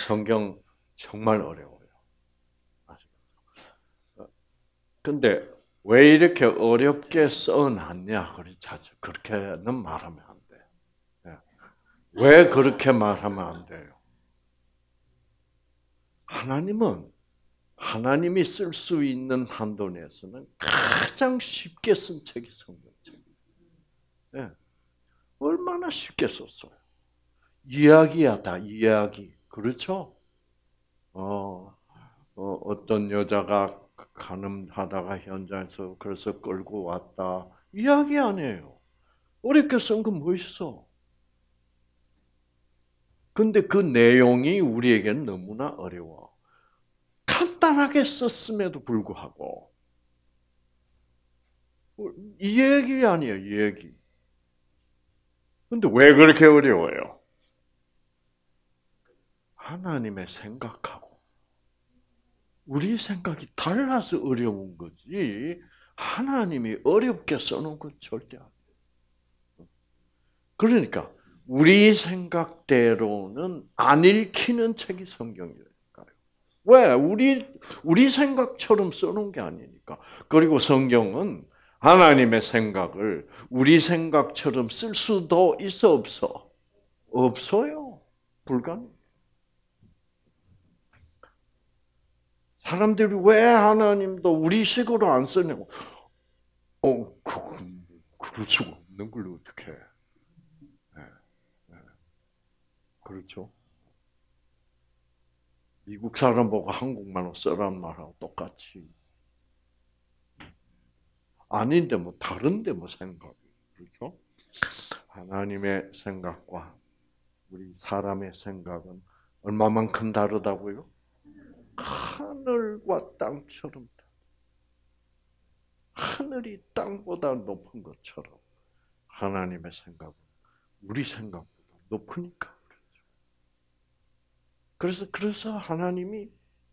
성경 정말 어려워요. 근데 왜 이렇게 어렵게 써놨냐? 그렇게는 말하면 안 돼. 예. 왜 그렇게 말하면 안 돼요? 하나님이 쓸 수 있는 한도 내에서는 가장 쉽게 쓴 책이 성경책이에요. 예. 얼마나 쉽게 썼어요. 이야기야, 다 이야기. 그렇죠? 어떤 여자가 간음하다가 현장에서 그래서 끌고 왔다. 이야기 아니에요. 어렵게 쓴 건 뭐 있어? 근데 그 내용이 우리에게는 너무나 어려워. 간단하게 썼음에도 불구하고 이 얘기 아니에요, 이 얘기. 근데 왜 그렇게 어려워요? 하나님의 생각하고 우리 생각이 달라서 어려운 거지. 하나님이 어렵게 써놓은 건 절대 아니에요. 그러니까 우리 생각대로는 안 읽히는 책이 성경이니까요. 왜? 우리 생각처럼 써놓은 게 아니니까. 그리고 성경은 하나님의 생각을 우리 생각처럼 쓸 수도 있어 없어? 없어요. 불가능. 사람들이 왜 하나님도 우리식으로 안 쓰냐고. 그럴 수가 없는 걸 어떻게 해. 네, 네. 그렇죠. 미국 사람 보고 한국말로 써란 말하고 똑같이. 아닌데 뭐 다른데 뭐 생각이. 그렇죠? 하나님의 생각과 우리 사람의 생각은 얼마만큼 다르다고요? 하늘과 땅처럼 하늘이 땅보다 높은 것처럼 하나님의 생각은 우리 생각보다 높으니까 그렇죠. 그래서 하나님이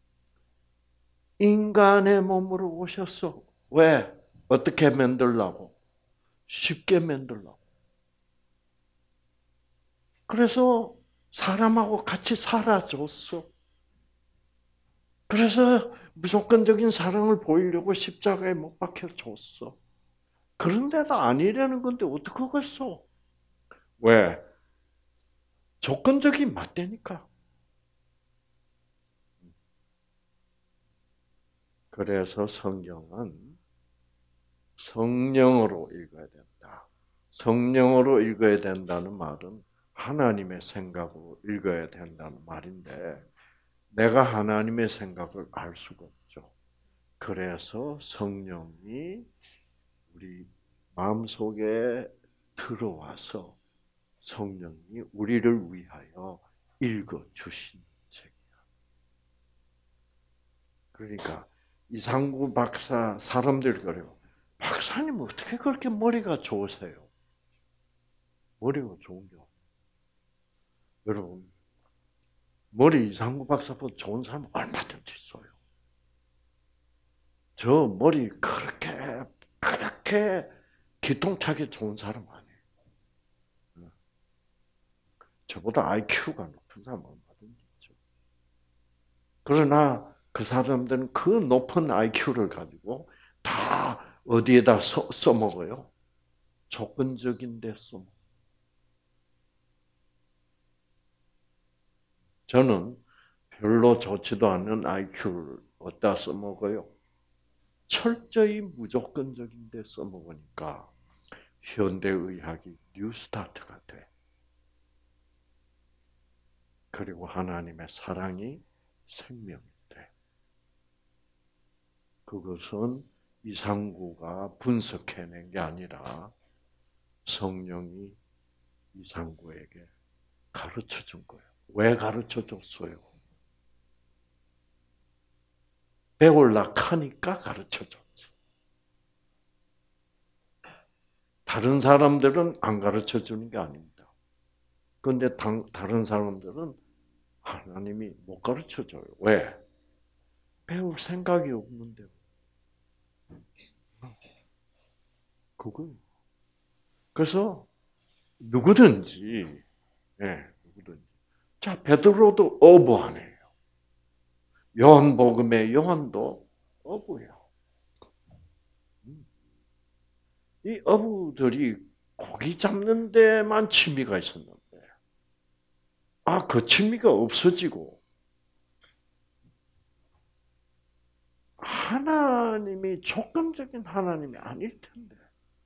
인간의 몸으로 오셨어. 왜? 어떻게 만들라고? 쉽게 만들라고. 그래서 사람하고 같이 살아줬어. 그래서 무조건적인 사랑을 보이려고 십자가에 못 박혀줬어. 그런데도 아니라는 건데 어떡하겠어? 왜? 조건적이 맞다니까. 그래서 성경은 성령으로 읽어야 된다. 성령으로 읽어야 된다는 말은 하나님의 생각으로 읽어야 된다는 말인데 내가 하나님의 생각을 알 수가 없죠. 그래서 성령이 우리 마음속에 들어와서 성령이 우리를 위하여 읽어 주신 책이야. 그러니까 이상구 박사 사람들이 그래요. 박사님 어떻게 그렇게 머리가 좋으세요? 머리가 좋은 게 여러분 머리 이상구 박사보다 좋은 사람 얼마든지 있어요. 저 머리 그렇게 기통차게 좋은 사람 아니에요. 저보다 IQ가 높은 사람 얼마든지 있죠. 그러나 그 사람들은 그 높은 IQ를 가지고 다 어디에다 써먹어요? 조건적인 데 써먹어요. 저는 별로 좋지도 않은 IQ를 어디다 써먹어요? 철저히 무조건적인 데 써먹으니까 현대의학이 뉴스타트가 돼. 그리고 하나님의 사랑이 생명이 돼. 그것은 이상구가 분석해낸 게 아니라 성령이 이상구에게 가르쳐 준 거예요. 왜 가르쳐 줬어요? 배울라 하니까 가르쳐 줬지. 다른 사람들은 안 가르쳐 주는 게 아닙니다. 그런데 다른 사람들은 하나님이 못 가르쳐 줘요. 왜? 배울 생각이 없는데. 그거. 그래서 누구든지, 예, 누구든지 자, 베드로도 어부 아니에요. 요한복음의 요한도 어부예요. 이 어부들이 고기 잡는 데만 취미가 있었는데, 그 취미가 없어지고, 하나님이 조건적인 하나님이 아닐 텐데,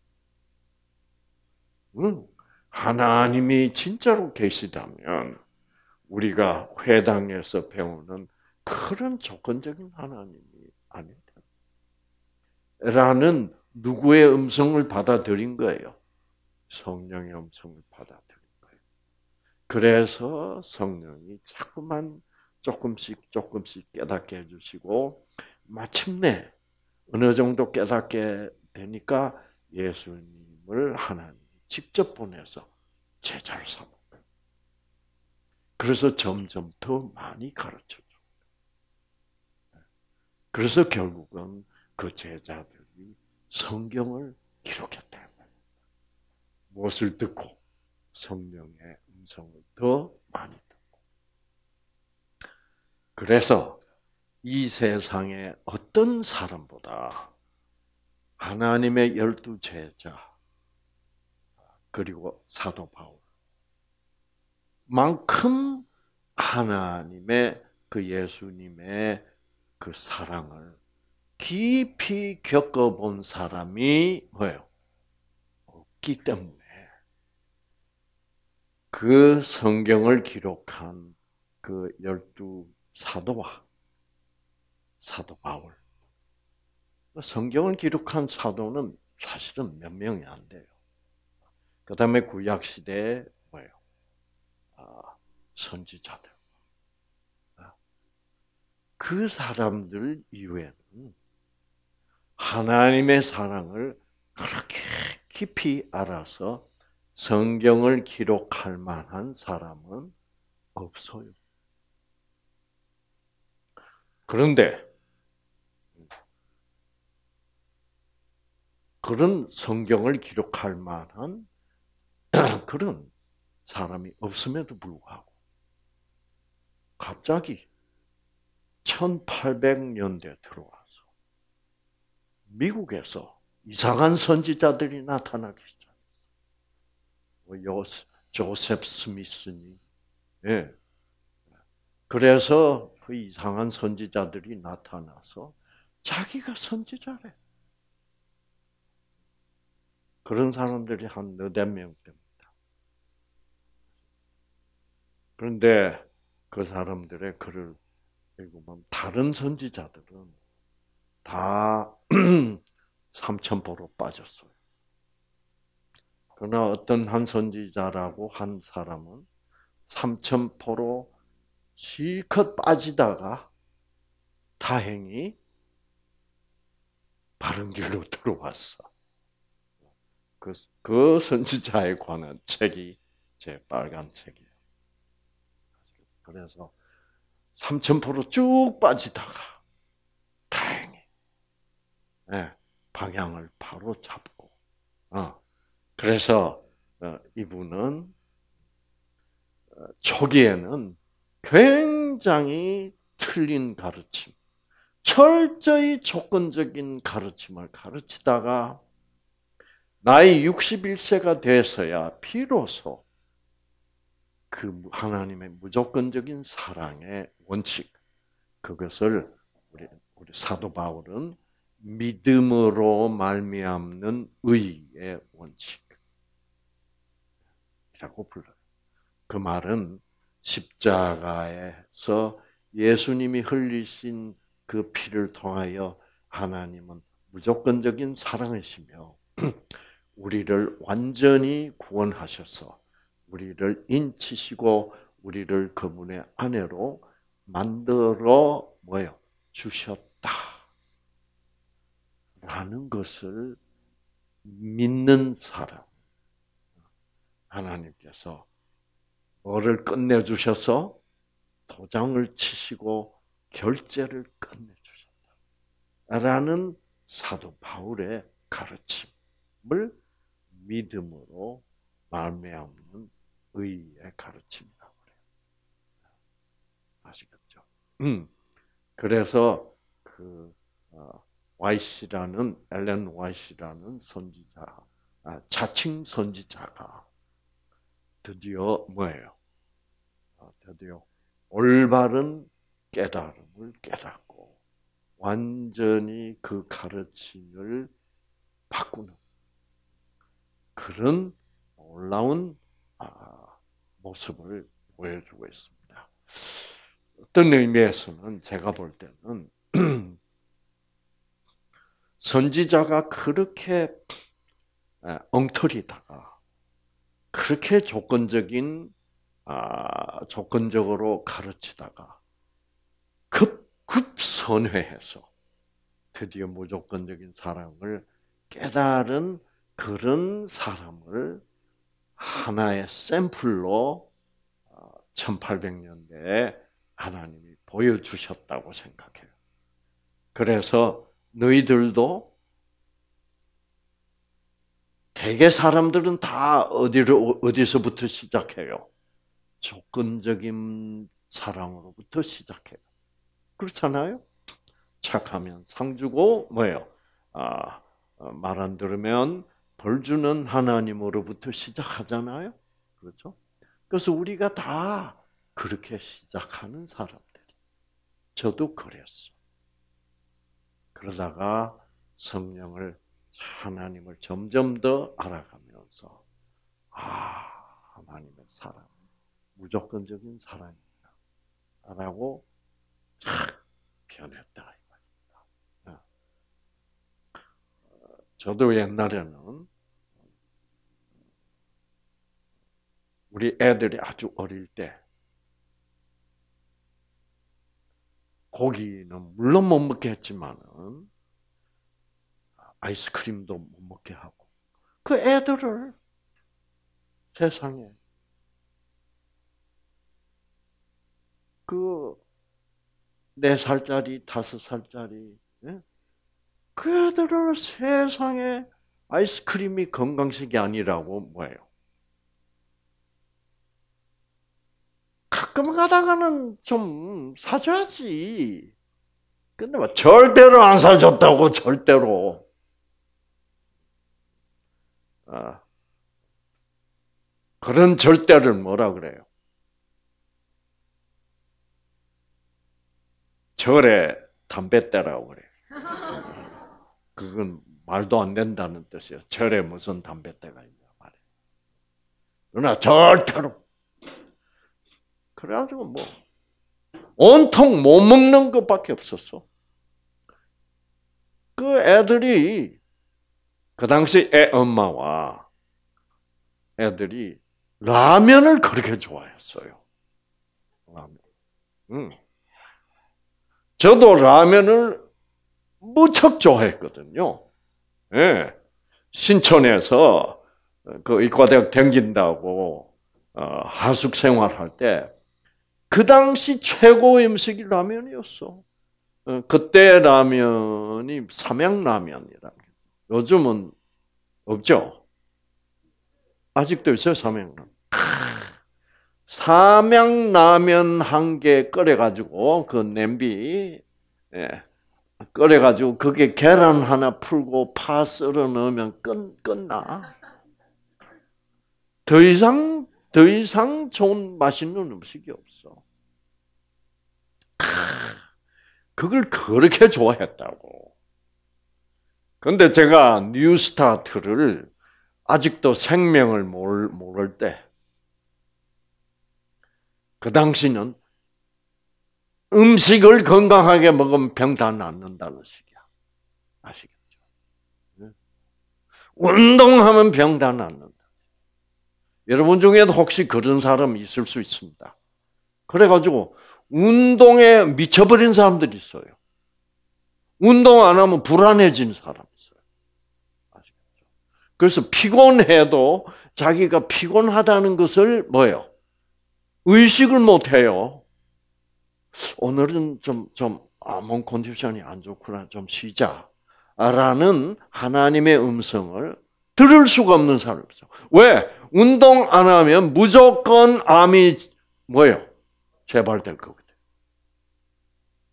하나님이 진짜로 계시다면, 우리가 회당에서 배우는 그런 조건적인 하나님이 아닐 텐데, 라는 누구의 음성을 받아들인 거예요? 성령의 음성을 받아들인 거예요. 그래서 성령이 자꾸만 조금씩 깨닫게 해주시고, 마침내 어느 정도 깨닫게 되니까 예수님을 하나님이 직접 보내서 제자를 삼은 거예요. 그래서 점점 더 많이 가르쳐줘. 그래서 결국은 그 제자들이 성경을 기록했다. 무엇을 듣고? 성령의 음성을 더 많이 듣고. 그래서 이 세상의 어떤 사람보다 하나님의 12 제자 그리고 사도 바울만큼 하나님의 그 예수님의 그 사랑을 깊이 겪어본 사람이 뭐예요? 없기 때문에 그 성경을 기록한 그 12 사도와 사도 바울. 성경을 기록한 사도는 사실은 몇 명이 안 돼요. 그 다음에 구약 시대에 뭐예요? 선지자들. 그 사람들 이외에는 하나님의 사랑을 그렇게 깊이 알아서 성경을 기록할 만한 사람은 없어요. 그런데 그런 성경을 기록할 만한 그런 사람이 없음에도 불구하고 갑자기 1800년대 들어와서 미국에서 이상한 선지자들이 나타나기 시작했어요. 조셉 스미스니. 예. 그래서 그 이상한 선지자들이 나타나서 자기가 선지자래. 그런 사람들이 한 너댓 명 됩니다. 그런데 그 사람들의 글을 읽으면 다른 선지자들은 다 삼천포로 빠졌어요. 그러나 어떤 한 선지자라고 한 사람은 삼천포로 실컷 빠지다가 다행히 바른 길로 들어왔어. 그 선지자에 관한 책이 제 빨간 책이에요. 그래서 삼천포로 쭉 빠지다가 다행히 방향을 바로 잡고 그래서 이분은 초기에는 굉장히 틀린 가르침, 철저히 조건적인 가르침을 가르치다가 나이 61세가 돼서야 비로소 그 하나님의 무조건적인 사랑의 원칙, 그것을 우리 사도 바울은 믿음으로 말미암는 의의 원칙이라고 불러요. 그 말은 십자가에서 예수님이 흘리신 그 피를 통하여 하나님은 무조건적인 사랑이시며 우리를 완전히 구원하셔서 우리를 인치시고 우리를 그분의 아내로 만들어 주셨다. 라는 것을 믿는 사람. 하나님께서 뭐를 끝내주셔서 도장을 치시고 결제를 끝내주셨다. 라는 사도 바울의 가르침을 믿음으로 말미암는 의의 가르침이라고 그래요. 아시겠죠? 그래서 엘렌 와이시라는 선지자, 자칭 선지자가 드디어 뭐예요? 드디어 올바른 깨달음을 깨닫고 완전히 그 가르침을 바꾸는 그런 놀라운 모습을 보여주고 있습니다. 어떤 의미에서는 제가 볼 때는 선지자가 그렇게 엉터리다가 그렇게 조건적으로 가르치다가 급선회해서 드디어 무조건적인 사랑을 깨달은 그런 사람을 하나의 샘플로 1800년대에 하나님이 보여주셨다고 생각해요. 그래서 너희들도 대개 사람들은 다 어디서부터 시작해요? 조건적인 사랑으로부터 시작해요. 그렇잖아요? 착하면 상 주고 뭐예요? 말 안 들으면 벌 주는 하나님으로부터 시작하잖아요. 그렇죠? 그래서 우리가 다 그렇게 시작하는 사람들이. 저도 그랬어. 그러다가 하나님을 점점 더 알아가면서 하나님의 사랑, 무조건적인 사랑이라고 착 변했다. 저도 옛날에는 우리 애들이 아주 어릴 때 고기는 물론 못 먹게 했지만은 아이스크림도 못 먹게 하고 그 애들을 세상에 그 4살짜리, 5살짜리 그 애들을 세상에 아이스크림이 건강식이 아니라고 뭐예요? 가끔 가다가는 좀 사줘야지. 근데 뭐 절대로 안 사줬다고 절대로. 그런 절대를 뭐라 그래요? 절에 담배 떼라고 그래요. 그건 말도 안 된다는 뜻이에요. 절에 무슨 담배대가 있냐 말이에요. 그러나 절대로. 그래가지고 뭐 온통 못 먹는 것밖에 없었어. 그 애들이 그 당시 애 엄마와 애들이 라면을 그렇게 좋아했어요. 라면. 저도 라면을 무척 좋아했거든요. 예. 신촌에서 그 의과대학 댕긴다고 하숙 생활할 때 그 당시 최고의 음식이 라면이었어. 그때 라면이 삼양라면이라. 요즘은 없죠. 아직도 있어요, 삼양라면. 삼양라면 한 개 끓여가지고 그 냄비 끓여가지고 그게 계란 하나 풀고 파 썰어 넣으면 끝나. 더 이상 좋은 맛있는 음식이 없어. 그걸 그렇게 좋아했다고. 근데 제가 뉴스타트를 아직도 생명을 모를 때, 그 당시는 음식을 건강하게 먹으면 병 다 낫는다는 식이야. 아시겠죠? 운동하면 병 다 낫는다. 여러분 중에도 혹시 그런 사람이 있을 수 있습니다. 그래가지고 운동에 미쳐버린 사람들이 있어요. 운동 안 하면 불안해진 사람이 있어요. 아시겠죠? 그래서 피곤해도 자기가 피곤하다는 것을 뭐예요? 의식을 못해요. 오늘은 몸 컨디션이 안 좋구나, 좀 쉬자. 라는 하나님의 음성을 들을 수가 없는 사람이죠. 왜? 운동 안 하면 무조건 암이 뭐예요? 재발될 거거든요.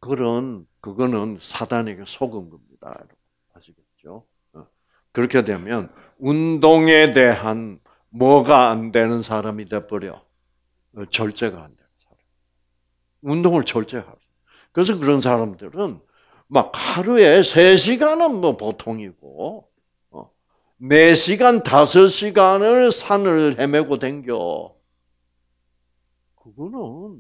그거는 사단에게 속은 겁니다. 여러분. 아시겠죠? 그렇게 되면 운동에 대한 뭐가 안 되는 사람이 돼버려. 절제가 안 되는 사람. 운동을 절제하죠. 그래서 그런 사람들은 막 하루에 3시간은 뭐 보통이고, 4시간, 5시간을 산을 헤매고 댕겨. 그거는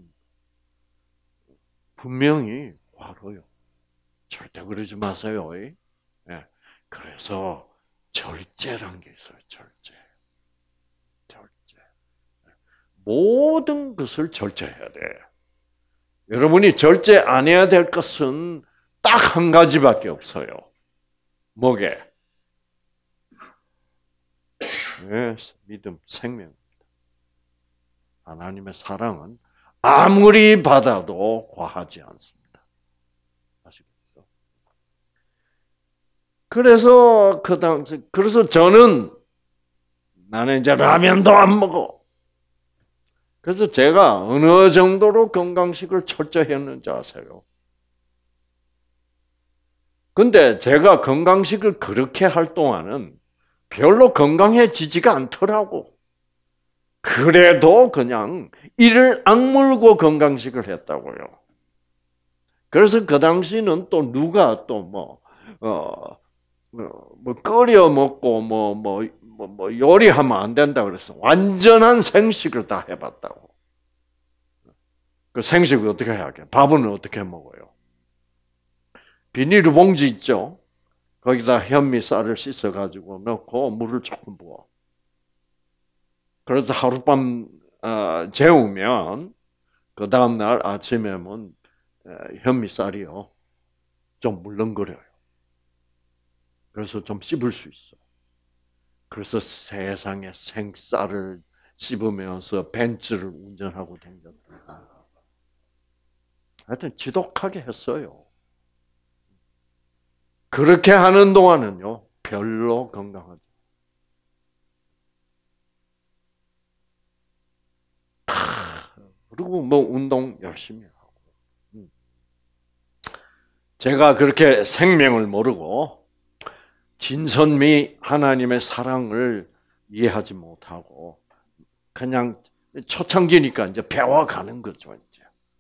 분명히 과로요. 절대 그러지 마세요. 예. 그래서 절제란 게 있어요. 절제. 모든 것을 절제해야 돼. 여러분이 절제 안 해야 될 것은 딱 한 가지밖에 없어요. 뭐게? 네, 믿음, 생명입니다. 하나님의 사랑은 아무리 받아도 과하지 않습니다. 아시겠죠? 그래서 저는 나는 이제 라면도 안 먹어. 그래서 제가 어느 정도로 건강식을 철저히 했는지 아세요? 근데 제가 건강식을 그렇게 할 동안은 별로 건강해지지가 않더라고. 그래도 그냥 이를 악물고 건강식을 했다고요. 그래서 그 당시는 또 누가 또 끓여 먹고 요리하면 안 된다 그래서 완전한 생식을 다 해봤다고. 그 생식을 어떻게 해야 해? 밥은 어떻게 먹어요? 비닐봉지 있죠? 거기다 현미쌀을 씻어가지고 넣고 물을 조금 부어. 그래서 하룻밤 재우면 그 다음날 아침에는 현미쌀이요. 좀 물렁거려요. 그래서 좀 씹을 수 있어. 그래서 세상에 생쌀을 씹으면서 벤츠를 운전하고 다녔다. 하여튼 지독하게 했어요. 그렇게 하는 동안은요, 별로 건강하지. 그리고 운동 열심히 하고. 제가 그렇게 생명을 모르고 진선미 하나님의 사랑을 이해하지 못하고 그냥 초창기니까 이제 배워가는 거죠, 이제.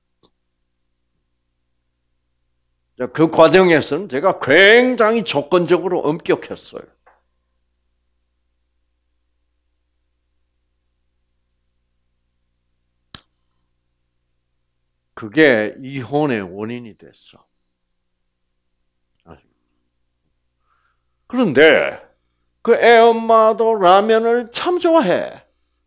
그 과정에서는 제가 굉장히 조건적으로 엄격했어요. 그게 이혼의 원인이 됐어. 그런데 그 애 엄마도 라면을 참 좋아해.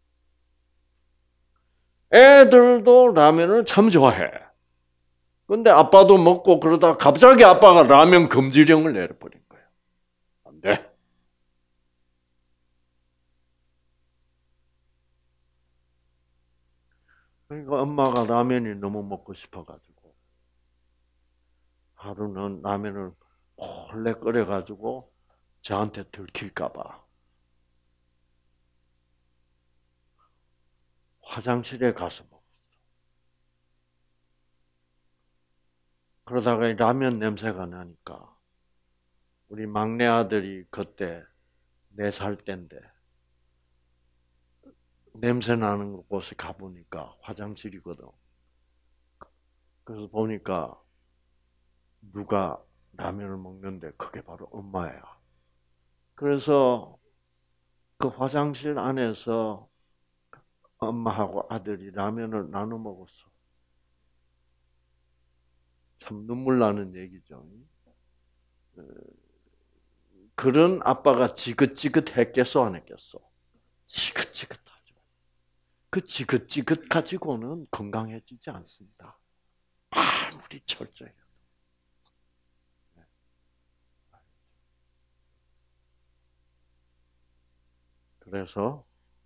애들도 라면을 참 좋아해. 근데 아빠도 먹고 그러다 갑자기 아빠가 라면 금지령을 내려버린 거예요. 안 돼. 그러니까 엄마가 라면이 너무 먹고 싶어가지고 하루는 라면을 몰래 끓여가지고 저한테 들킬까봐 화장실에 가서 먹었어. 그러다가 라면 냄새가 나니까 우리 막내 아들이 그때 4살 때인데 냄새 나는 곳에 가보니까 화장실이거든. 그래서 보니까 누가 라면을 먹는데 그게 바로 엄마야. 그래서 그 화장실 안에서 엄마하고 아들이 라면을 나눠 먹었어. 참 눈물 나는 얘기죠. 그런 아빠가 지긋지긋했겠어 안 했겠어? 지긋지긋하죠. 그 지긋지긋 가지고는 건강해지지 않습니다. 아무리 철저해요. 그래서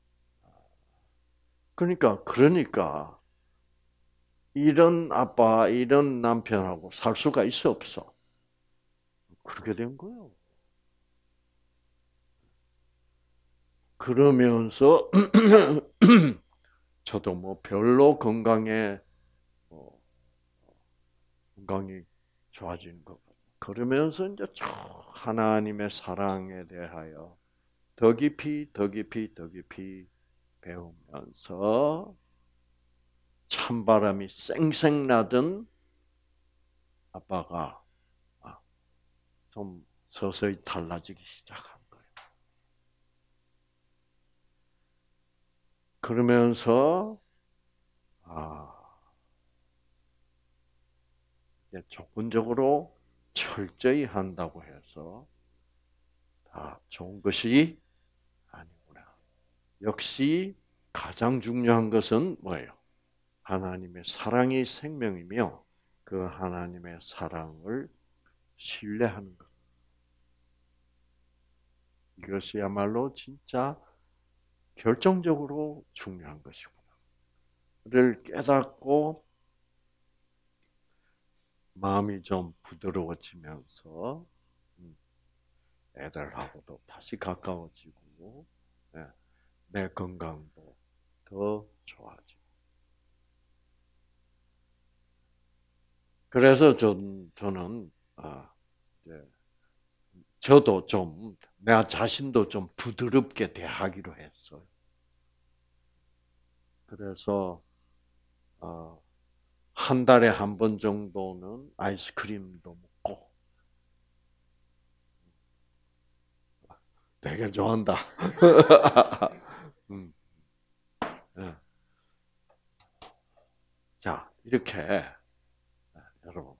그러니까 이런 아빠, 이런 남편하고 살 수가 있어 없어? 그렇게 된 거예요. 그러면서 저도 별로 건강에 건강이 좋아지는 것 같아요. 그러면서 이제 쭉 하나님의 사랑에 대하여 더 깊이, 더 깊이, 더 깊이 배우면서 찬바람이 쌩쌩 나던 아빠가 좀 서서히 달라지기 시작한 거예요. 그러면서 이제 조건적으로 철저히 한다고 해서 다 좋은 것이 아니구나. 역시 가장 중요한 것은 뭐예요? 하나님의 사랑이 생명이며 그 하나님의 사랑을 신뢰하는 것. 이것이야말로 진짜 결정적으로 중요한 것이구나.를 깨닫고 마음이 좀 부드러워지면서 애들하고도 다시 가까워지고 내 건강도 더 좋아지고. 그래서 저는 이제 저도 좀 내 자신도 좀 부드럽게 대하기로 했어요. 그래서 한 달에 한 번 정도는 아이스크림도 먹고 되게 좋아한다. 네. 자, 이렇게 여러분,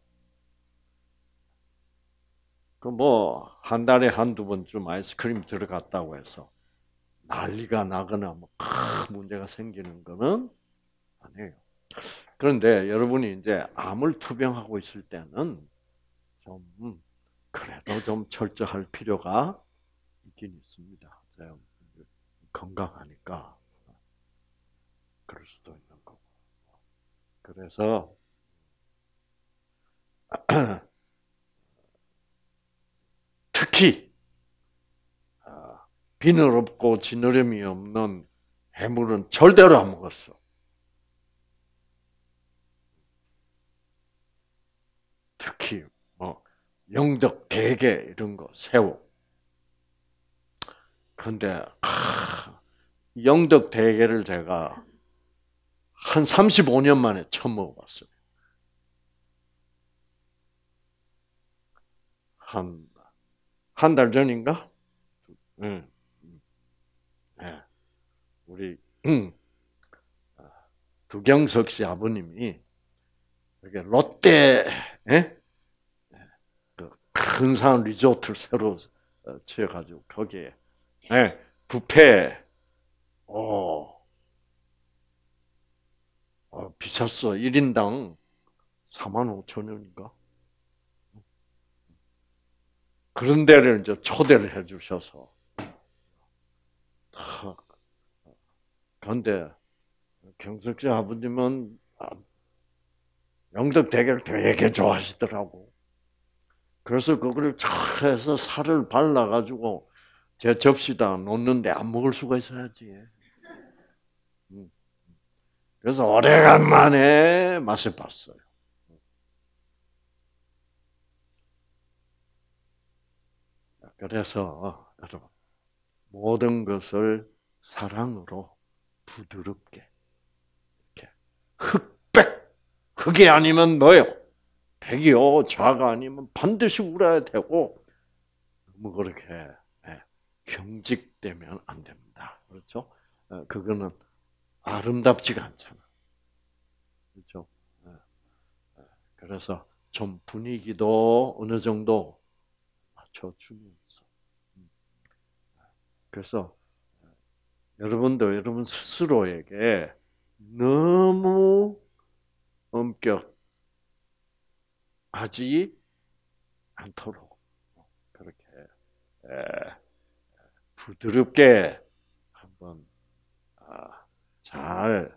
그 뭐 한 달에 한두 번쯤 아이스크림 들어갔다고 해서 난리가 나거나 뭐 큰 문제가 생기는 거는 아니에요. 그런데 여러분이 이제 암을 투병하고 있을 때는 좀 그래도 좀 철저할 필요가 있긴 있습니다. 건강하니까 그럴 수도 있는 거고. 그래서 특히 비늘 없고 지느러미 없는 해물은 절대로 안 먹었어. 특히 뭐 영덕, 대게 이런 거, 새우. 근데 영덕 대게를 제가 한 35년 만에 처음 먹어봤어요. 한 달 전인가? 네. 네. 우리 두경석 씨 아버님이 이렇게 롯데 그 근사한 리조트를 새로 지어가지고 거기에 뷔페 비쌌어. 1인당 45,000원인가? 그런 데를 이제 초대를 해 주셔서. 그런데 경석씨 아버님은 영덕 대게를 되게 좋아하시더라고. 그래서 그거를 쫙 해서 살을 발라가지고 제 접시다 놓는데 안 먹을 수가 있어야지. 음. 그래서 오래간만에 맛을 봤어요. 그래서 여러분 모든 것을 사랑으로 부드럽게 이렇게 흑백 흑이 아니면 뭐요? 백이요. 좌가 아니면 반드시 울어야 되고 뭐 그렇게 경직되면 안 됩니다. 그렇죠? 그거는 아름답지가 않잖아. 그렇죠? 그래서 좀 분위기도 어느 정도 맞춰주면서. 그래서 여러분도 여러분 스스로에게 너무 엄격하지 않도록 그렇게 부드럽게 한번 잘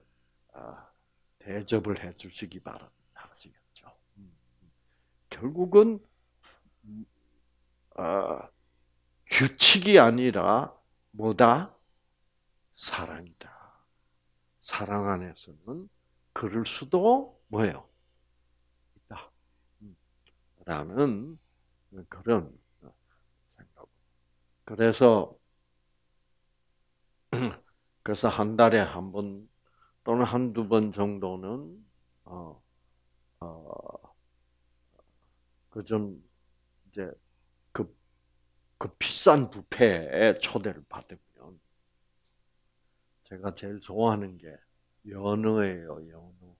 대접을 해주시기 바랍니다. 아시겠죠? 결국은 규칙이 아니라 뭐다? 사랑이다. 사랑 안에서는 그럴 수도 뭐예요? 있다. 중요하다는 그런 생각. 그래서 한 달에 한 번 또는 한두 번 정도는 그 좀 이제 그 비싼 뷔페에 초대를 받으면 제가 제일 좋아하는 게 연어예요, 연어.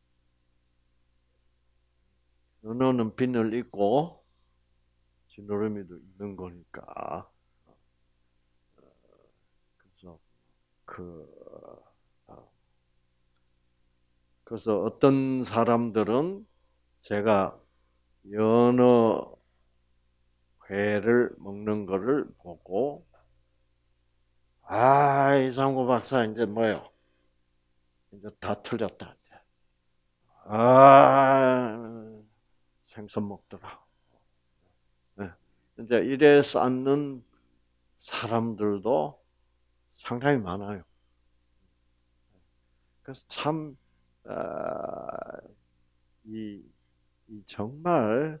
연어는 비늘 있고 지느러미도 있는 거니까. 그래서 그래서 어떤 사람들은 제가 연어 회를 먹는 거를 보고 이상구 박사 이제 뭐요? 이제 다 틀렸다. 생선 먹더라. 네. 이제 이래 쌓는 사람들도 상당히 많아요. 그래서 참, 이 정말,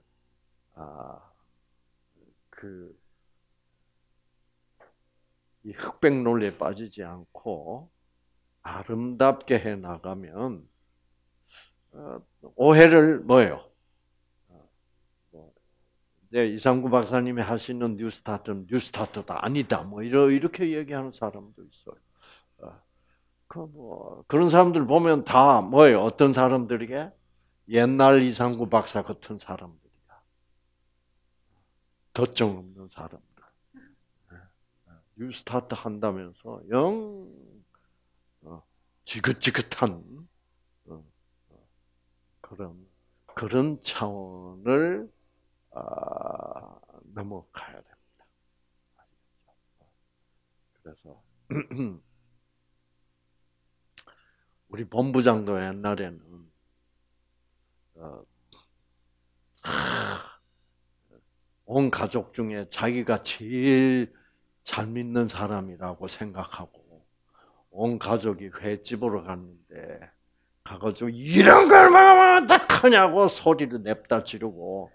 이 흑백 논리에 빠지지 않고 아름답게 해 나가면 오해를 뭐예요? 이제 이상구 박사님이 하시는 뉴스타트는 뉴스타트다 아니다. 뭐 이렇게 얘기하는 사람도 있어요. 그런 사람들 보면 다 뭐예요? 어떤 사람들에게 옛날 이상구 박사 같은 사람들이야. 덧정 없는 사람들. 뉴스타트 한다면서 영 지긋지긋한 그런 차원을 넘어가야 됩니다. 그래서 우리 본부장도 옛날에는 온 가족 중에 자기가 제일 잘 믿는 사람이라고 생각하고 온 가족이 횟집으로 갔는데 가가지고 이런 걸 얼마나 하냐고 소리를 냅다 지르고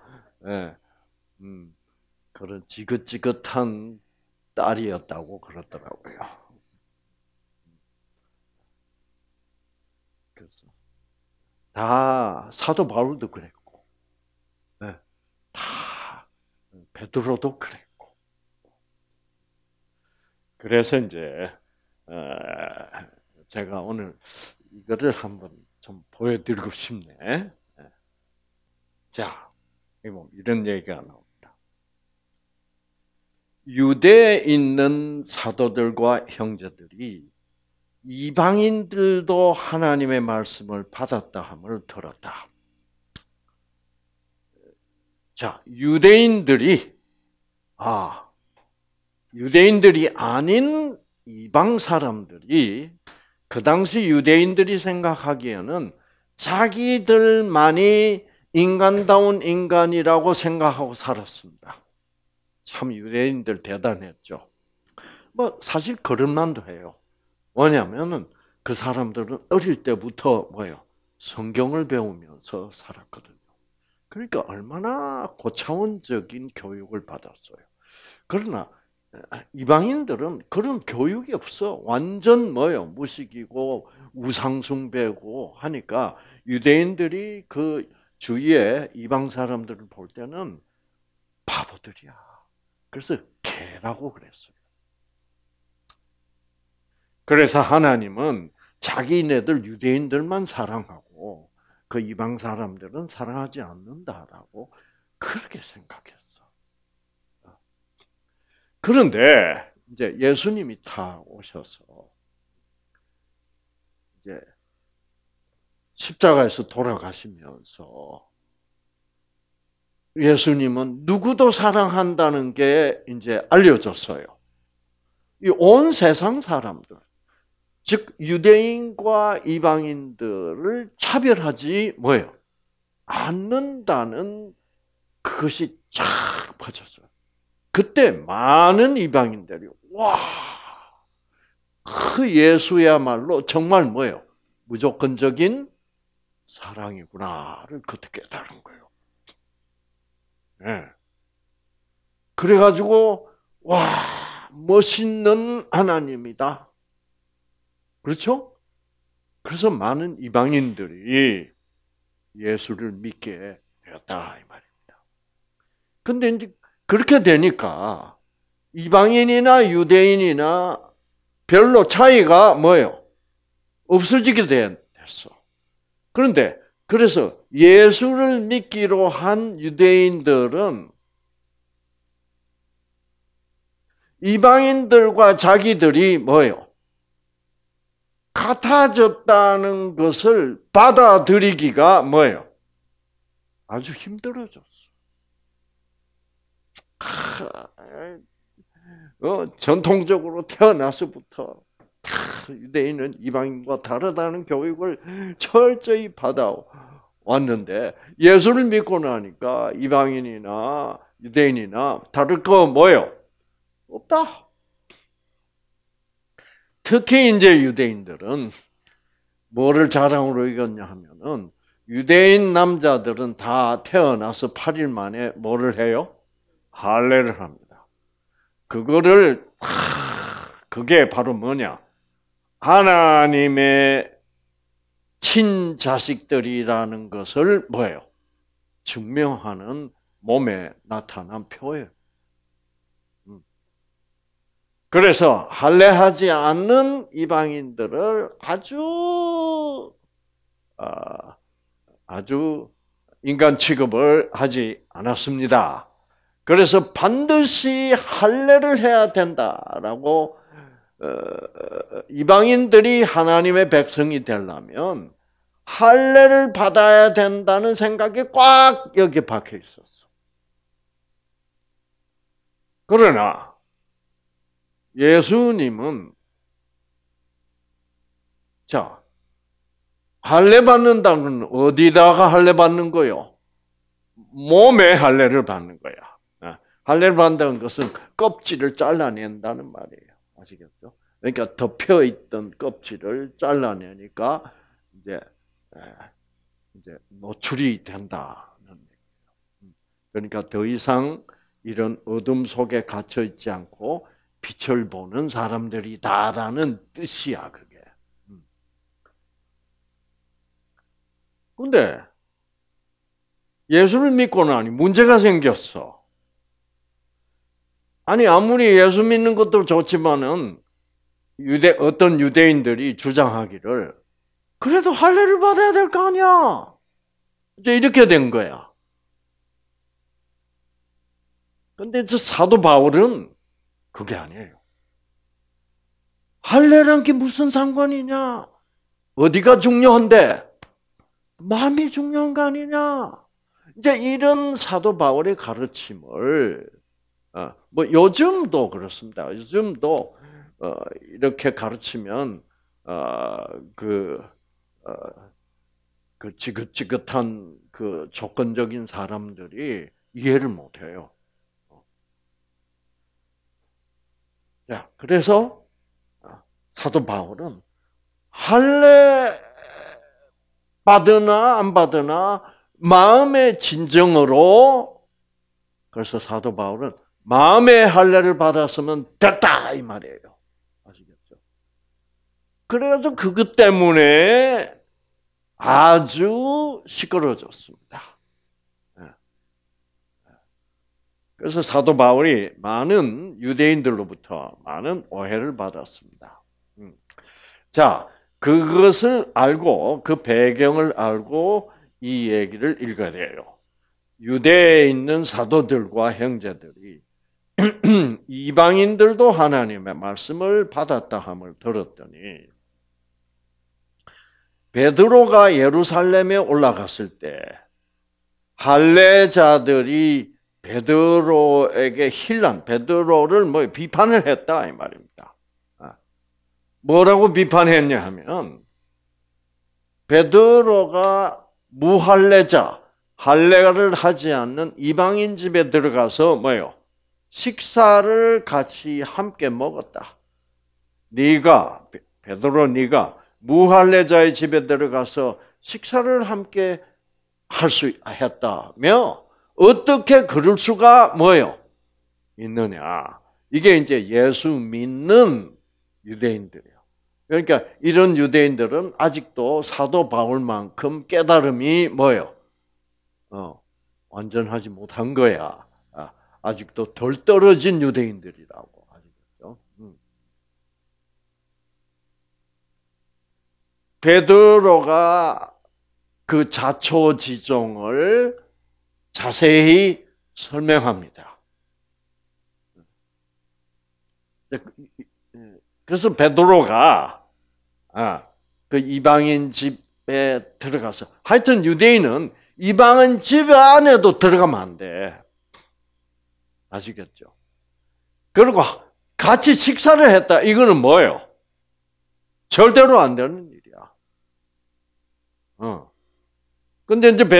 그런 지긋지긋한 딸이었다고 그러더라고요. 그래서 다 사도 바울도 그랬고, 다 베드로도 그랬고. 그래서 이제 제가 오늘 이거를 한번 좀 보여드리고 싶네. 자, 이런 얘기가 나옵니다. 유대에 있는 사도들과 형제들이 이방인들도 하나님의 말씀을 받았다 함을 들었다. 자, 유대인들이 아닌 이방 사람들이 그 당시 유대인들이 생각하기에는 자기들만이 인간다운 인간이라고 생각하고 살았습니다. 참 유대인들 대단했죠. 뭐 사실 그럴만도 해요. 왜냐하면은 그 사람들은 어릴 때부터 성경을 배우면서 살았거든요. 그러니까 얼마나 고차원적인 교육을 받았어요. 그러나 이방인들은 그런 교육이 없어. 완전 무식이고 우상숭배고 하니까 유대인들이 그 주위에 이방 사람들을 볼 때는 바보들이야. 그래서 개라고 그랬어요. 그래서 하나님은 자기네들 유대인들만 사랑하고 그 이방 사람들은 사랑하지 않는다라고 그렇게 생각했어. 그런데 이제 예수님이 다 오셔서 이제 십자가에서 돌아가시면서 예수님은 누구도 사랑한다는 게 이제 알려졌어요. 이 온 세상 사람들, 즉 유대인과 이방인들을 차별하지 않는다는 그것이 쫙 퍼졌어요. 그때 많은 이방인들이 그 예수야말로 정말 무조건적인 사랑이구나를 그때 깨달은 거예요. 예. 그래가지고 와 멋있는 하나님이다. 그렇죠? 그래서 많은 이방인들이 예수를 믿게 되었다 이 말입니다. 근데 이제 그렇게 되니까 이방인이나 유대인이나 별로 차이가 뭐예요? 없어지게 됐어. 그런데 그래서 예수를 믿기로 한 유대인들은 이방인들과 자기들이 뭐예요? 같아졌다는 것을 받아들이기가 뭐예요? 아주 힘들어졌어. 전통적으로 태어나서부터 유대인은 이방인과 다르다는 교육을 철저히 받아왔는데 예수를 믿고 나니까 이방인이나 유대인이나 다를 거 뭐예요? 없다. 특히 이제 유대인들은 뭐를 자랑으로 여겼냐 하면은 유대인 남자들은 다 태어나서 8일 만에 뭐를 해요? 할례를 합니다. 그게 바로 뭐냐? 하나님의 친자식들이라는 것을 뭐예요? 증명하는 몸에 나타난 표예요. 그래서 할례하지 않는 이방인들을 아주 인간 취급을 하지 않았습니다. 그래서 반드시 할례를 해야 된다라고 이방인들이 하나님의 백성이 되려면 할례를 받아야 된다는 생각이 꽉 여기 박혀 있었어. 그러나 예수님은 자 할례 받는다는 건 어디다가 할례 받는 거요? 몸에 할례를 받는 거야. 할례를 받는다는 것은 껍질을 잘라낸다는 말이에요. 아시겠죠? 그러니까 덮여 있던 껍질을 잘라내니까 이제 노출이 된다는 얘기예요. 그러니까 더 이상 이런 어둠 속에 갇혀 있지 않고 빛을 보는 사람들이다라는 뜻이야, 그게. 근데 예수를 믿고 나니 문제가 생겼어. 아니 아무리 예수 믿는 것도 좋지만은 어떤 유대인들이 주장하기를 그래도 할례를 받아야 될 거 아니야. 이제 이렇게 된 거야. 근데 저 사도 바울은 그게 아니에요. 할례란 게 무슨 상관이냐? 어디가 중요한데? 마음이 중요한 거 아니냐? 이제 이런 사도 바울의 가르침을 뭐 요즘도 그렇습니다. 요즘도 이렇게 가르치면 그 지긋지긋한 그 조건적인 사람들이 이해를 못해요. 자, 그래서 사도 바울은 할례 받으나 안 받으나 마음의 진정으로 그래서 사도 바울은 마음의 할례를 받았으면 됐다 이 말이에요. 아시겠죠? 그래가지고 그것 때문에 아주 시끄러졌습니다. 그래서 사도 바울이 많은 유대인들로부터 많은 오해를 받았습니다. 자, 그것을 알고 그 배경을 알고 이 얘기를 읽어야 돼요. 유대에 있는 사도들과 형제들이 이방인들도 하나님의 말씀을 받았다 함을 들었더니 베드로가 예루살렘에 올라갔을 때 할례자들이 베드로에게 베드로를 비판을 했다 이 말입니다. 뭐라고 비판했냐 하면 베드로가 무할례자, 할례를 하지 않는 이방인 집에 들어가서 식사를 같이 함께 먹었다. 베드로 네가 무할례자의 집에 들어가서 식사를 함께 할 수 했다며 어떻게 그럴 수가 뭐예요? 있느냐. 이게 이제 예수 믿는 유대인들이에요. 그러니까 이런 유대인들은 아직도 사도 바울만큼 깨달음이 뭐예요? 완전하지 못한 거야. 아직도 덜 떨어진 유대인들이라고. 아직도. 베드로가 그 자초지종을 자세히 설명합니다. 그래서 베드로가 그 이방인 집에 들어가서, 하여튼 유대인은 이방인 집 안에도 들어가면 안 돼. 아시겠죠? 그리고 같이 식사를 했다. 이거는 뭐예요? 절대로 안 되는 일이야. 근데 이제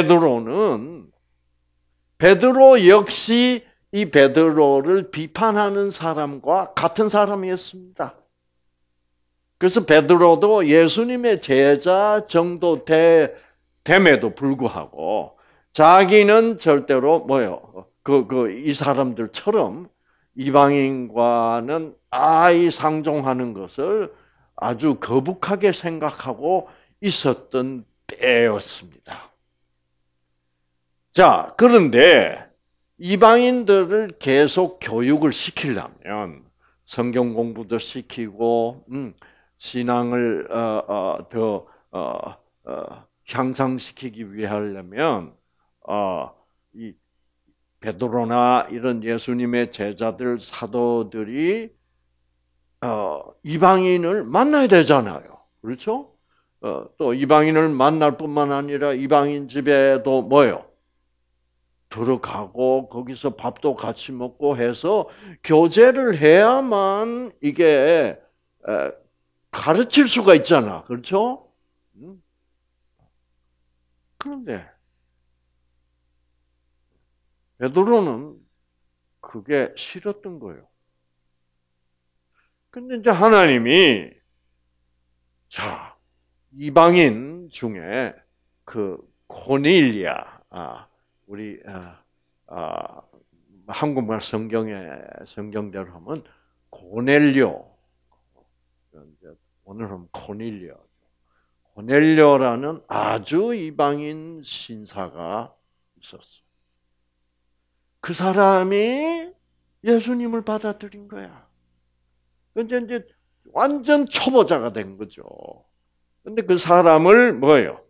베드로 역시 이 베드로를 비판하는 사람과 같은 사람이었습니다. 그래서 베드로도 예수님의 제자 정도 됨에도 불구하고 자기는 절대로 뭐요? 이 사람들처럼 이방인과는 아이 상종하는 것을 아주 거북하게 생각하고 있었던 때였습니다. 자, 그런데 이방인들을 계속 교육을 시키려면 성경 공부도 시키고 신앙을 더 향상시키기 위하려면 이 베드로나 이런 예수님의 제자들 사도들이 이방인을 만나야 되잖아요. 그렇죠? 또 이방인을 만날 뿐만 아니라 이방인 집에도 뭐예요? 들어가고 거기서 밥도 같이 먹고 해서 교제를 해야만 이게 가르칠 수가 있잖아. 그렇죠? 그런데 베드로는 그게 싫었던 거예요. 근데 이제 하나님이 이방인 중에 그 코넬리아, 우리 한국말 성경대로 하면 고넬료, 오늘 하면 고넬료라는 아주 이방인 신사가 있었어. 그 사람이 예수님을 받아들인 거야. 근데 이제 완전 초보자가 된 거죠. 근데 그 사람을 뭐예요?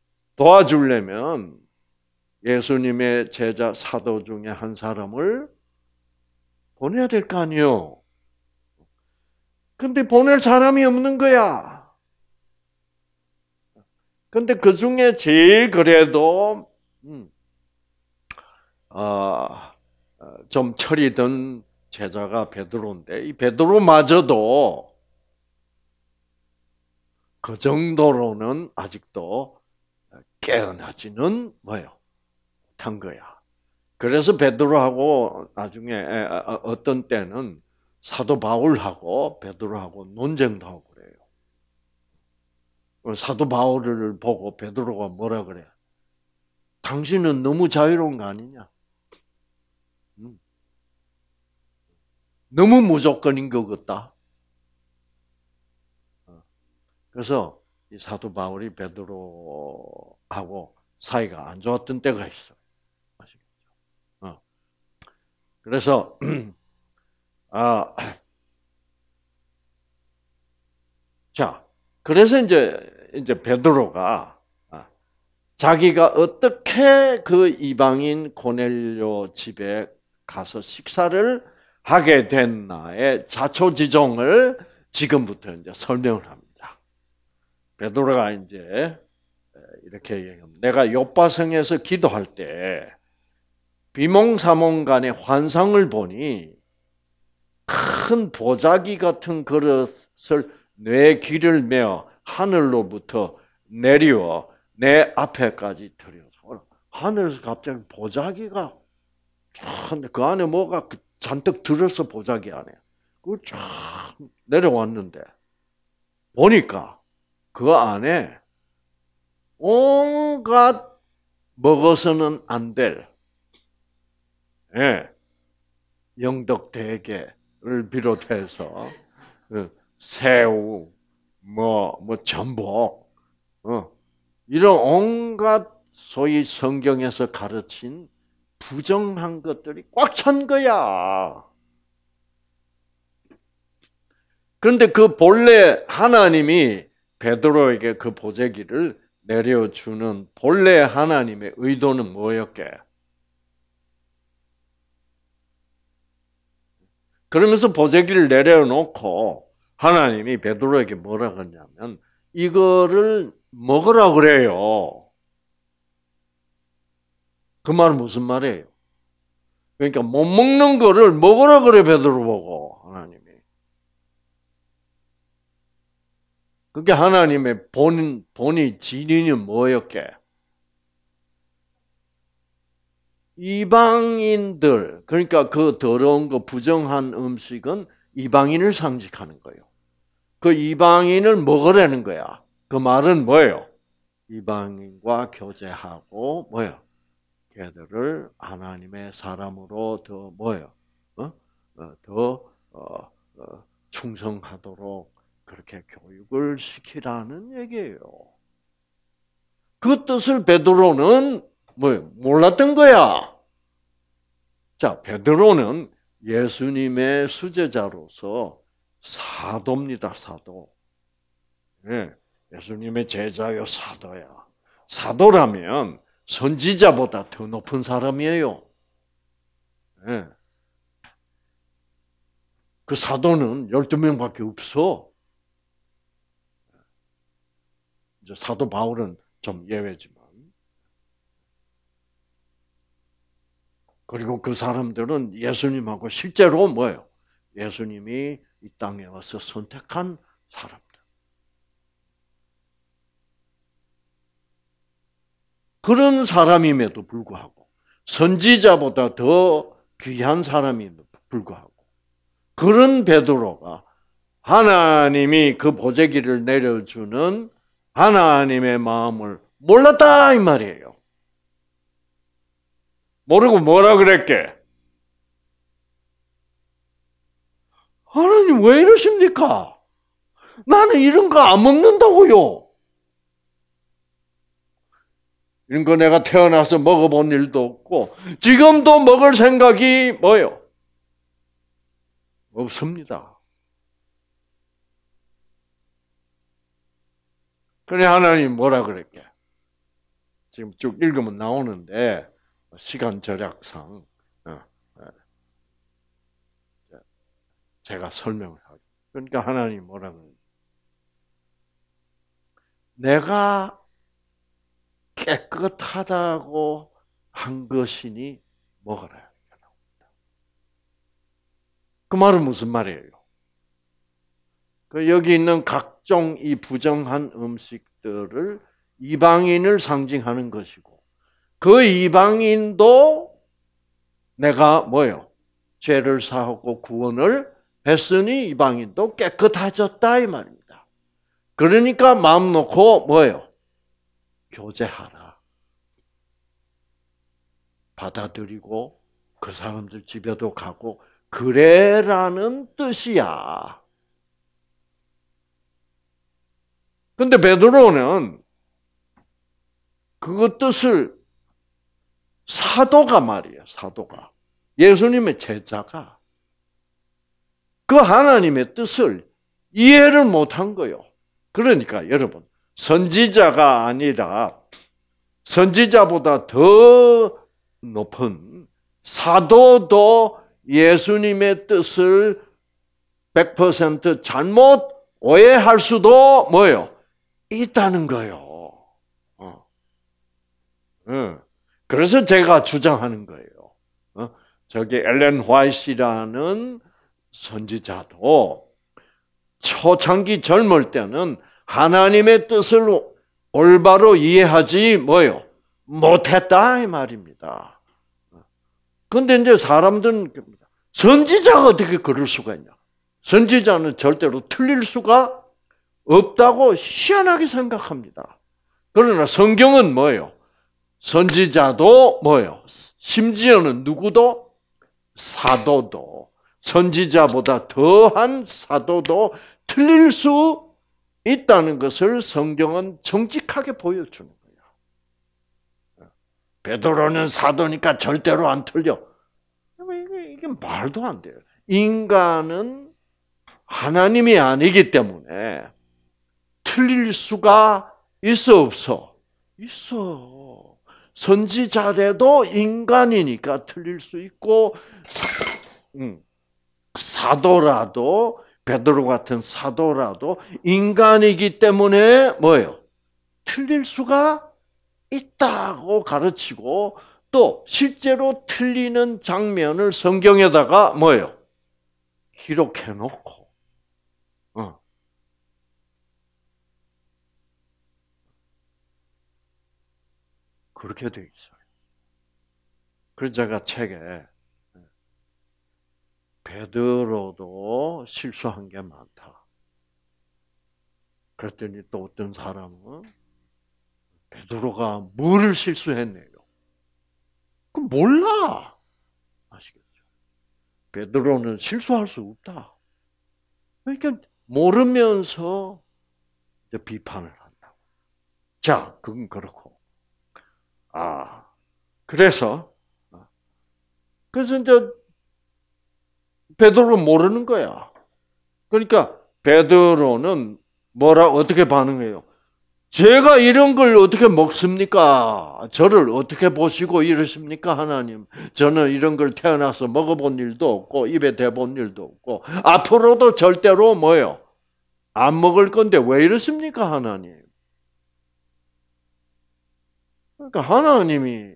도와주려면 예수님의 제자 사도 중에 한 사람을 보내야 될 거 아니에요. 근데 보낼 사람이 없는 거야. 근데 그 중에 제일 그래도 좀 철이 든 제자가 베드로인데, 이 베드로마저도 그 정도로는 아직도 깨어나지는 못한 거야. 그래서 베드로하고 나중에 어떤 때는 사도 바울하고 베드로하고 논쟁도 하고 그래요. 사도 바울을 보고 베드로가 뭐라 그래? 당신은 너무 자유로운 거 아니냐? 너무 무조건인 것 같다. 그래서 이 사도 바울이 베드로하고 사이가 안 좋았던 때가 있어. 아시겠죠? 그래서 그래서 이제 베드로가 자기가 어떻게 그 이방인 고넬료 집에 가서 식사를 하게 됐나의 자초지종을 지금부터 이제 설명을 합니다. 베드로가 이제 이렇게 얘기합니다. 내가 욥바성에서 기도할 때 비몽사몽간의 환상을 보니 큰 보자기 같은 그릇을 내 귀를 메어 하늘로부터 내리워 내 앞에까지 들여서 하늘에서 갑자기 보자기가 그 안에 뭐가 잔뜩 들어서 보자기 안에 그걸 쫙 내려왔는데 보니까 그 안에 온갖 먹어서는 안 될 예. 영덕대게를 비롯해서 새우, 전복, 이런 온갖 소위 성경에서 가르친 부정한 것들이 꽉 찬 거야. 그런데 그 본래 하나님이 베드로에게 그 보재기를 내려주는 본래 하나님의 의도는 뭐였게? 그러면서 보재기를 내려놓고 하나님이 베드로에게 뭐라 그러냐면 이거를 먹으라 그래요. 그 말은 무슨 말이에요? 그러니까 못 먹는 거를 먹으라 그래 베드로 보고 하나님이. 그게 하나님의 본이 진리는 뭐였게? 이방인들, 그러니까 그 더러운 거 부정한 음식은 이방인을 상징하는 거예요. 그 이방인을 먹으라는 거야. 그 말은 뭐예요? 이방인과 교제하고 뭐예요? 걔들을 하나님의 사람으로 더 뭐예요? 충성하도록 그렇게 교육을 시키라는 얘기예요. 그 뜻을 베드로는 몰랐던 거야. 자, 베드로는 예수님의 수제자로서 사도입니다, 사도. 네, 예수님의 제자요, 사도야. 사도라면 선지자보다 더 높은 사람이에요. 네. 그 사도는 12명밖에 없어. 이제 사도 바울은 좀 예외지만. 그리고 그 사람들은 예수님하고 실제로 뭐예요? 예수님이 이 땅에 와서 선택한 사람들. 그런 사람임에도 불구하고 선지자보다 더 귀한 사람임에도 불구하고 그런 베드로가 하나님이 그 보재기를 내려주는 하나님의 마음을 몰랐다 이 말이에요. 모르고 뭐라 그랬게? 하나님 왜 이러십니까? 나는 이런 거 안 먹는다고요. 이런 거 내가 태어나서 먹어본 일도 없고 지금도 먹을 생각이 뭐예요? 없습니다. 그래 하나님 뭐라 그랬게? 지금 쭉 읽으면 나오는데 시간 절약상 제가 설명을 하죠. 그러니까 하나님 뭐라 그래요? 내가 깨끗하다고 한 것이니 먹어라. 그 말은 무슨 말이에요? 여기 있는 각종 이 부정한 음식들을 이방인을 상징하는 것이고 그 이방인도 내가 뭐예요? 죄를 사하고 구원을 했으니 이방인도 깨끗해졌다 이 말입니다. 그러니까 마음 놓고 뭐예요? 교제하라. 받아들이고 그 사람들 집에도 가고 그래라는 뜻이야. 근데 베드로는 그 뜻을 사도가 말이에요. 사도가. 예수님의 제자가 그 하나님의 뜻을 이해를 못한 거예요. 그러니까 여러분 선지자가 아니라 선지자보다 더 높은 사도도 예수님의 뜻을 100% 잘못 오해할 수도 뭐예요? 있다는 거예요. 그래서 제가 주장하는 거예요. 저기 엘렌 화이트라는 선지자도 초창기 젊을 때는 하나님의 뜻을 올바로 이해하지 뭐예요? 못했다 이 말입니다. 그런데 이제 사람들은 선지자가 어떻게 그럴 수가 있냐? 선지자는 절대로 틀릴 수가 없다고 희한하게 생각합니다. 그러나 성경은 뭐예요? 선지자도 뭐예요? 심지어는 누구도 사도도, 선지자보다 더한 사도도 틀릴 수 있다는 것을 성경은 정직하게 보여주는 거예요. 베드로는 사도니까 절대로 안 틀려. 이게 말도 안 돼요. 인간은 하나님이 아니기 때문에 틀릴 수가 있어 없어? 있어. 선지자라도 인간이니까 틀릴 수 있고 사도라도 베드로 같은 사도라도 인간이기 때문에 뭐예요? 틀릴 수가 있다고 가르치고 또 실제로 틀리는 장면을 성경에다가 뭐예요? 기록해 놓고 그렇게 돼 있어요. 그래서 제가 책에 베드로도 실수한 게 많다. 그랬더니 또 어떤 사람은 베드로가 뭐를 실수했네요. 그럼 몰라. 아시겠죠? 베드로는 실수할 수 없다. 그러니까 모르면서 이제 비판을 한다. 자, 그건 그렇고. 그래서 이제 베드로는 모르는 거야. 그러니까 베드로는 어떻게 반응해요? 제가 이런 걸 어떻게 먹습니까? 저를 어떻게 보시고 이러십니까, 하나님? 저는 이런 걸 태어나서 먹어본 일도 없고 입에 대본 일도 없고 앞으로도 절대로 뭐예요? 안 먹을 건데 왜 이러십니까, 하나님? 그러니까 하나님이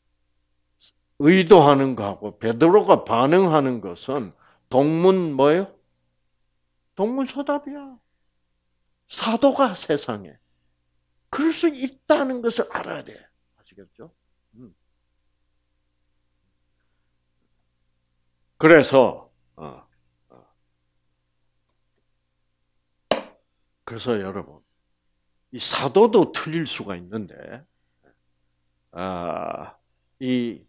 의도하는 거하고 베드로가 반응하는 것은 동문 동문서답이야. 사도가 세상에 그럴 수 있다는 것을 알아야 돼. 아시겠죠? 그래서 여러분, 이 사도도 틀릴 수가 있는데, 이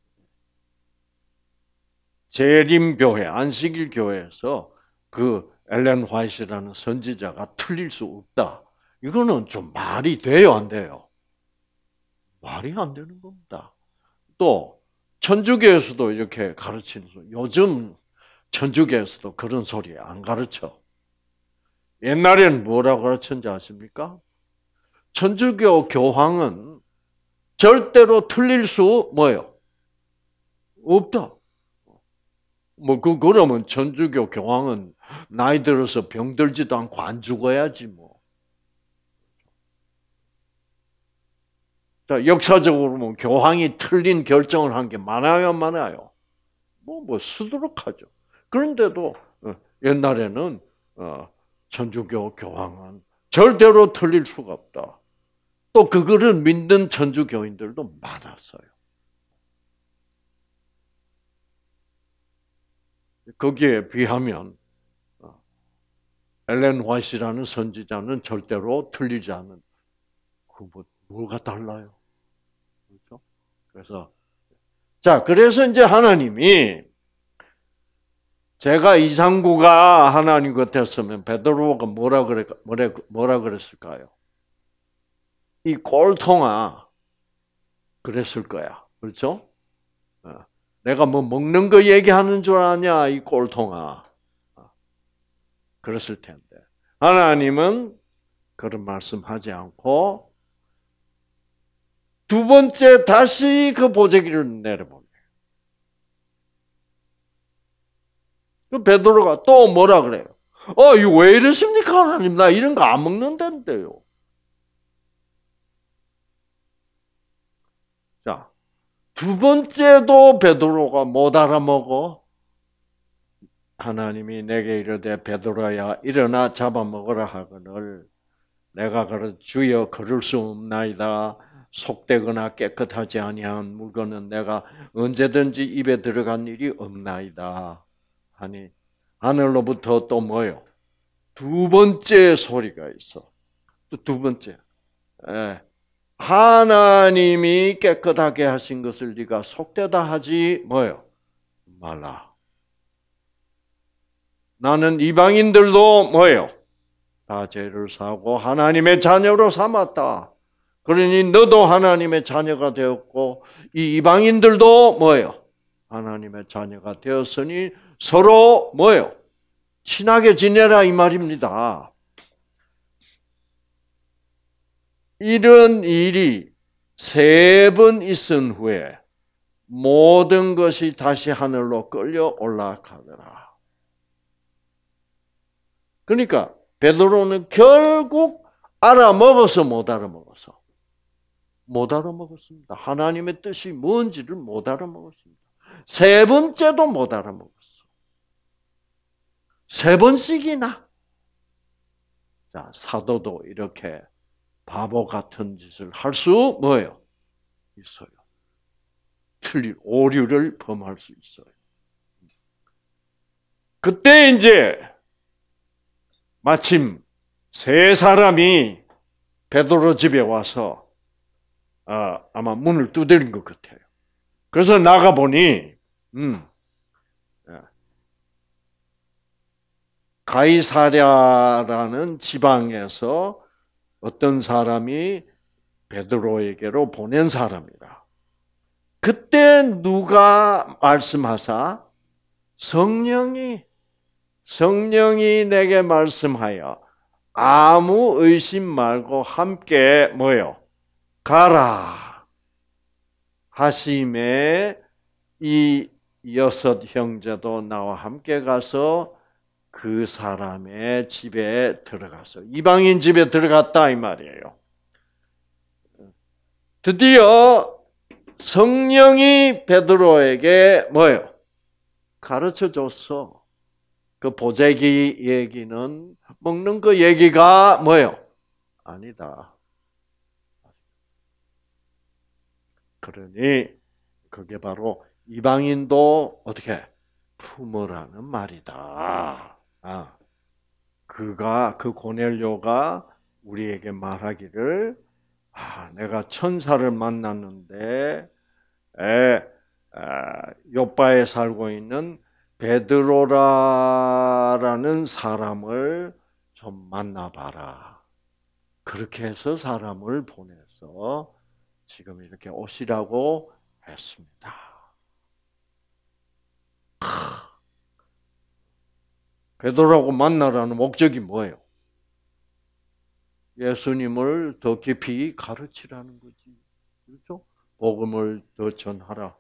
재림교회, 안식일교회에서 그 엘렌 화이트라는 선지자가 틀릴 수 없다. 이거는 좀 말이 돼요, 안 돼요? 말이 안 되는 겁니다. 또 천주교에서도 이렇게 가르치는 소리. 요즘 천주교에서도 그런 소리 안 가르쳐. 옛날에는 뭐라고 가르쳤는지 아십니까? 천주교 교황은 절대로 틀릴 수 없다. 그러면 천주교 교황은 나이 들어서 병들지도 않고 안 죽어야지 뭐. 자, 역사적으로 뭐 교황이 틀린 결정을 한 게 많아요. 수두룩하죠. 그런데도 옛날에는 천주교 교황은 절대로 틀릴 수가 없다. 또 그거를 믿는 천주교인들도 많았어요. 거기에 비하면 엘렌 화이트라는 선지자는 절대로 틀리지 않는. 뭐가 달라요? 그렇죠? 그래서 이제 하나님이 제가 이상구가 하나님 같았으면 베드로가 뭐라 그랬을까요? 이 꼴통아 그랬을 거야. 그렇죠? 내가 뭐 먹는 거 얘기하는 줄 아냐, 이 꼴통아. 그랬을 텐데. 하나님은 그런 말씀하지 않고 두 번째 다시 그 보자기를 내려보내요. 그 베드로가 또 뭐라 그래요? 이거 왜 이러십니까, 하나님? 나 이런 거 안 먹는다는데요. 자, 두 번째도 베드로가 못 알아먹어. 하나님이 내게 이르되 베드로야 일어나 잡아먹으라 하거늘 내가 주여 그럴 수 없나이다. 속되거나 깨끗하지 아니한 물건은 내가 언제든지 입에 들어간 일이 없나이다. 하니 하늘로부터 또 뭐요? 두 번째 소리가 있어. 또 두 번째. 하나님이 깨끗하게 하신 것을 네가 속되다 하지 말라. 나는 이방인들도 뭐예요? 다 죄를 사고 하나님의 자녀로 삼았다. 그러니 너도 하나님의 자녀가 되었고 이 이방인들도 뭐예요? 하나님의 자녀가 되었으니 서로 뭐예요? 친하게 지내라 이 말입니다. 이런 일이 3번 있은 후에 모든 것이 다시 하늘로 끌려 올라가더라. 그러니까 베드로는 결국 알아먹어서 못 알아먹어서. 못 알아먹었습니다. 하나님의 뜻이 뭔지를 못 알아먹었습니다. 3번째도 못 알아먹었어. 3번씩이나. 자, 사도도 이렇게 바보 같은 짓을 할 수 뭐예요? 있어요. 틀린 오류를 범할 수 있어요. 그때 이제 마침 3사람이 베드로 집에 와서 아마 문을 두드린 것 같아요. 그래서 나가보니 가이사랴라는 지방에서 어떤 사람이 베드로에게로 보낸 사람이라. 그때 누가 말씀하사? 성령이 내게 말씀하여 아무 의심 말고 함께 뭐요? 가라 하심에 이 6 형제도 나와 함께 가서 그 사람의 집에 들어가서 이방인 집에 들어갔다 이 말이에요. 드디어 성령이 베드로에게 뭐예요? 가르쳐 줬어. 그 보재기 얘기는 먹는 그 얘기가 뭐예요? 아니다. 그러니 그게 바로 이방인도 어떻게 품으라는 말이다. 그 고넬료가 우리에게 말하기를 내가 천사를 만났는데 요바에 살고 있는 베드로라는 사람을 좀 만나봐라. 그렇게 해서 사람을 보내서 지금 이렇게 오시라고 했습니다. 베드로라고 만나라는 목적이 뭐예요? 예수님을 더 깊이 가르치라는 거지. 그렇죠? 복음을 더 전하라.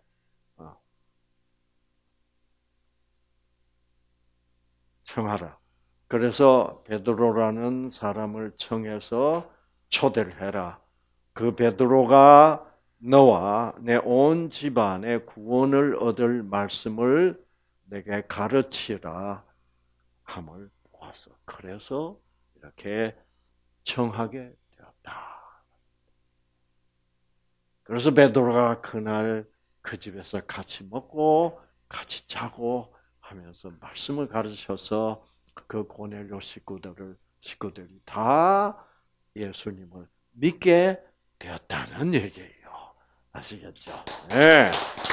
청하라. 그래서 베드로라는 사람을 청해서 초대를 해라. 그 베드로가 너와 내 온 집안의 구원을 얻을 말씀을 내게 가르치라 함을 보았어. 그래서 이렇게 청하게 되었다. 그래서 베드로가 그날 그 집에서 같이 먹고 같이 자고 하면서 말씀을 가르쳐서 그 고넬료 식구들이 다 예수님을 믿게 되었다는 얘기예요. 아시겠죠? 네.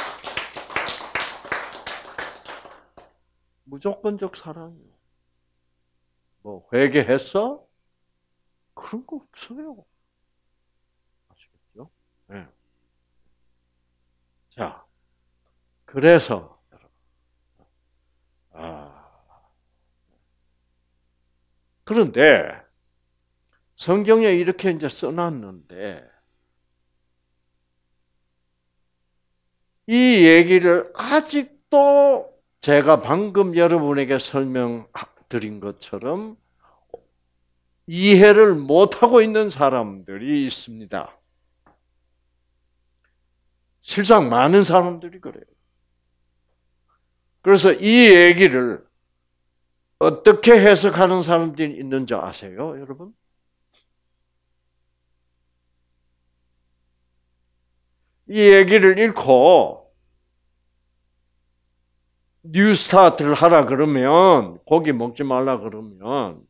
무조건적 사랑이요. 뭐 회개했어? 그런 거 없어요. 아시겠죠? 네. 자, 그래서 그런데 성경에 이렇게 이제 써놨는데 이 얘기를 아직도 제가 방금 여러분에게 설명드린 것처럼 이해를 못하고 있는 사람들이 있습니다. 실상 많은 사람들이 그래요. 그래서 이 얘기를 어떻게 해석하는 사람들이 있는지 아세요, 여러분? 이 얘기를 읽고 뉴스타트를 하라 그러면, 고기 먹지 말라 그러면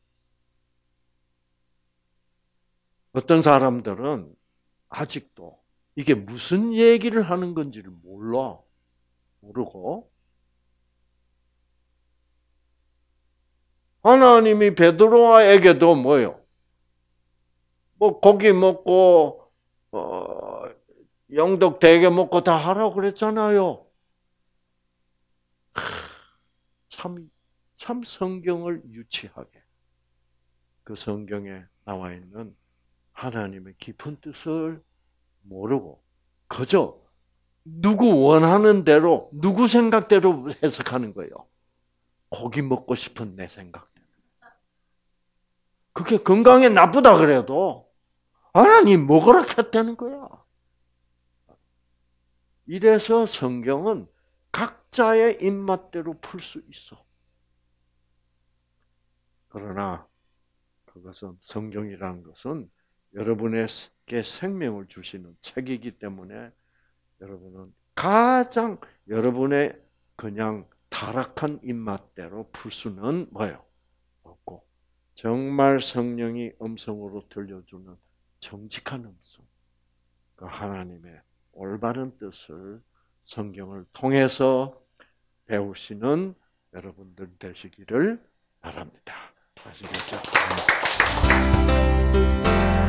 어떤 사람들은 아직도 이게 무슨 얘기를 하는 건지를 모르고 하나님이 베드로에게도 뭐요? 뭐 고기 먹고 영덕 대게 먹고 다 하라고 그랬잖아요. 참 성경을 유치하게 그 성경에 나와 있는 하나님의 깊은 뜻을 모르고 그저 누구 원하는 대로 누구 생각대로 해석하는 거예요. 고기 먹고 싶은 내 생각대로. 그게 건강에 나쁘다 그래도 하나님 먹으라 했다는 거야. 이래서 성경은 각자의 입맛대로 풀 수 있어. 그러나 그것은 성경이라는 것은 여러분에게 생명을 주시는 책이기 때문에 여러분은 가장 여러분의 그냥 타락한 입맛대로 풀 수는 뭐예요? 없고 정말 성령이 음성으로 들려주는 정직한 음성, 그 하나님의 올바른 뜻을 성경을 통해서 배우시는 여러분들 되시기를 바랍니다. 아시겠죠?